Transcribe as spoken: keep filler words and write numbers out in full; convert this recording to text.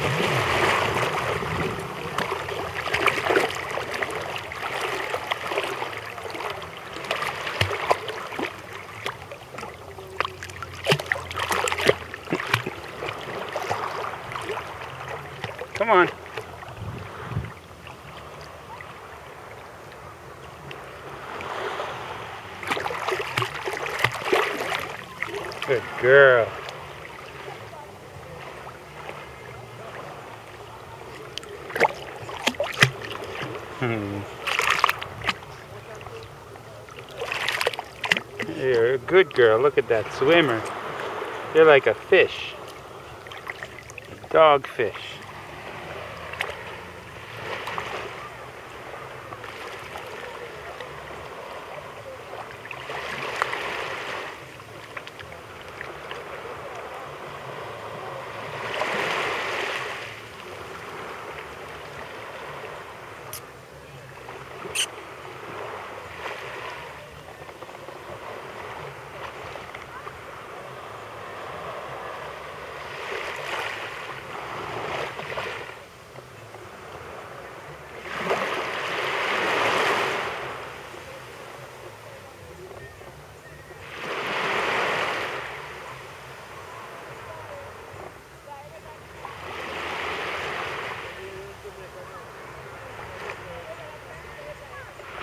Come on. Good girl. Hmm. You're a good girl. Look at that swimmer. You're like a fish. A dogfish.